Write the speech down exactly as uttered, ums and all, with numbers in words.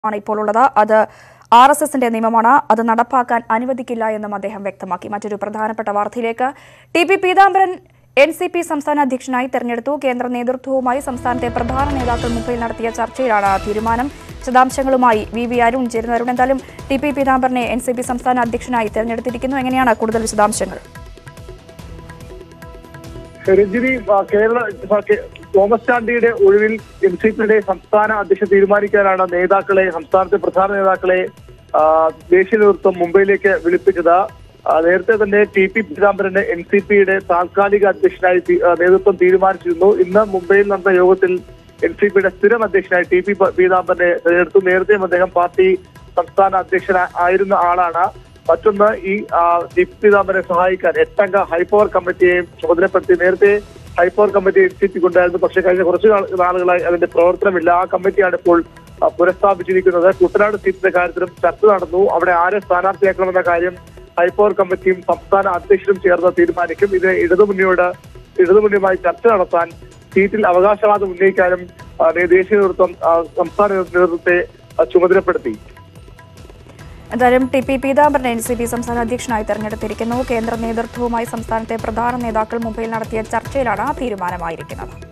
ആണ് ഇപ്പോൾ ഉള്ളത്. അത് ആർ എസ് എസിന്റെ നിയമമാണ്. അത് നടപ്പാക്കാൻ അനുവദിക്കില്ല എന്നും അദ്ദേഹം വ്യക്തമാക്കി. മറ്റൊരു പ്രധാനപ്പെട്ട വാർത്തയിലേക്ക്. T P Peethambaran N C P സംസ്ഥാന അധ്യക്ഷനായി തെരഞ്ഞെടുത്തു. കേന്ദ്ര നേതൃത്വവുമായി സംസ്ഥാനത്തെ പ്രധാന നേതാക്കൾ മുംബൈയിൽ നടത്തിയ ചർച്ചയിലാണ് തീരുമാനം. വിശദാംശങ്ങളുമായി വി വി അരുൺ ചേരുന്നു. അരുൺ, എന്തായാലും ടി പി പീതാംബരനെ എൻ സി പി സംസ്ഥാന അധ്യക്ഷനായി തെരഞ്ഞെടുത്തിരിക്കുന്നു. എങ്ങനെയാണ് കൂടുതൽ വിശദാംശങ്ങൾ? രഞ്ജിനി, കേരള തോമസ് ചാണ്ടിയുടെ ഒഴിവിൽ എൻ സി പിയുടെ സംസ്ഥാന അധ്യക്ഷൻ തീരുമാനിക്കാനാണ് നേതാക്കളെ സംസ്ഥാനത്തെ പ്രധാന നേതാക്കളെ ദേശീയ നേതൃത്വം മുംബൈയിലേക്ക് വിളിപ്പിച്ചത്. നേരത്തെ തന്നെ ടി പി പീതാംബരനെ എൻ സി പിയുടെ താൽക്കാലിക അധ്യക്ഷനായി നേതൃത്വം തീരുമാനിച്ചിരുന്നു. ഇന്ന് മുംബൈയിൽ നടന്ന യോഗത്തിൽ എൻ സി പിയുടെ സ്ഥിരം അധ്യക്ഷനായി ടി പി പീതാംബരനെ തെരഞ്ഞെടുത്തു. നേരത്തെയും അദ്ദേഹം പാർട്ടി സംസ്ഥാന അധ്യക്ഷന ആയിരുന്ന ആളാണ്. മറ്റൊന്ന്, ഈ ടി പി പീതാംബരനെ സഹായിക്കാൻ എട്ടംഗ ഹൈപ്പവർ കമ്മിറ്റിയെ ചുമതലപ്പെടുത്തി. നേരത്തെ ഹൈപ്പവർ കമ്മിറ്റി എൻ സി പിക്ക് ഉണ്ടായിരുന്നു, പക്ഷേ കഴിഞ്ഞ കുറച്ച് നാളുകളായി അതിന്റെ പ്രവർത്തനമില്ല. ആ കമ്മിറ്റിയാണ് ഇപ്പോൾ പുനഃസ്ഥാപിച്ചിരിക്കുന്നത്. കുട്ടനാട് സീറ്റിന്റെ കാര്യത്തിലും ചർച്ച നടന്നു. അവിടെ ആരെ സ്ഥാനാർത്ഥിയാക്കണമെന്ന കാര്യം ഹൈപ്പവർ കമ്മിറ്റിയും സംസ്ഥാന അധ്യക്ഷനും ചേർന്ന് തീരുമാനിക്കും. ഇത് ഇടതുമുന്നണിയോട് ഇടതുമുന്നണിയുമായി ചർച്ച നടത്താൻ, സീറ്റിൽ അവകാശവാദം ഉന്നയിക്കാനും ദേശീയ നേതൃത്വം സംസ്ഥാന നേതൃത്വത്തെ ചുമതലപ്പെടുത്തി. എന്തായാലും ടി പി പീതാംബരനെ എൻ സി പി സംസ്ഥാന അധ്യക്ഷനായി തെരഞ്ഞെടുത്തിരിക്കുന്നു. കേന്ദ്ര നേതൃത്വവുമായി സംസ്ഥാനത്തെ പ്രധാന നേതാക്കൾ മുംബൈയിൽ നടത്തിയ ചർച്ചയിലാണ് തീരുമാനമായിരിക്കുന്നത്.